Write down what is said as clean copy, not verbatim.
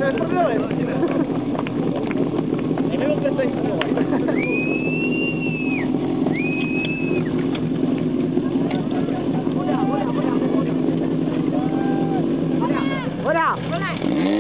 to je prdele. Nevím, kde se jich voda.